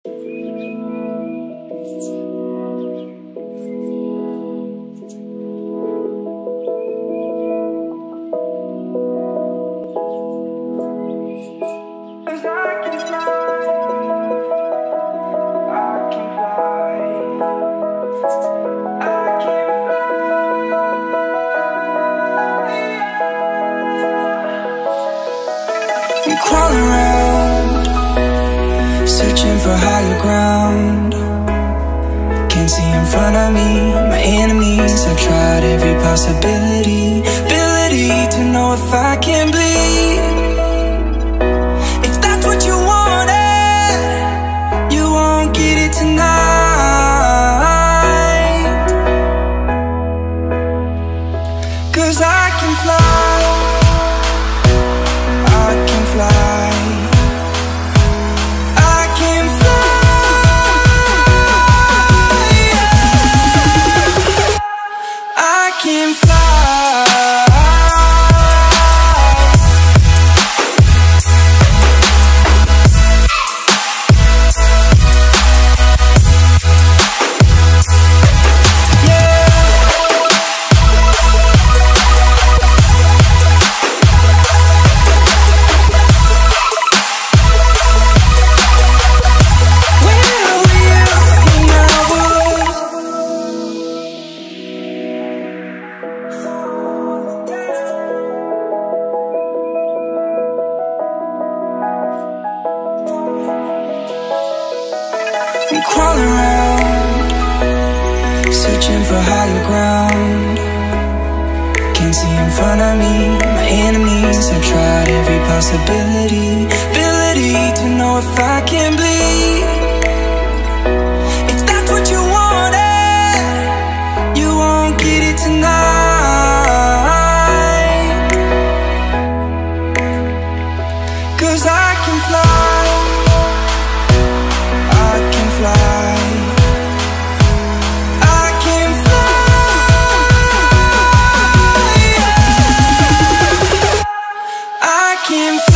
I'm crawling around, searching for higher ground. Can't see in front of me, my enemies. I've tried every possibility, ability to know if I can bleed. If that's what you wanted, you won't get it tonight. 'Cause I can fly, I can fly, I can fly, I can fly. I'm crawling around, searching for higher ground. Can't see in front of me, my enemies. I've tried every possibility, ability to know if I can bleed. If that's what you wanted, you won't get it tonight. 'Cause I can fly, I can fly, I can fly, I can fly.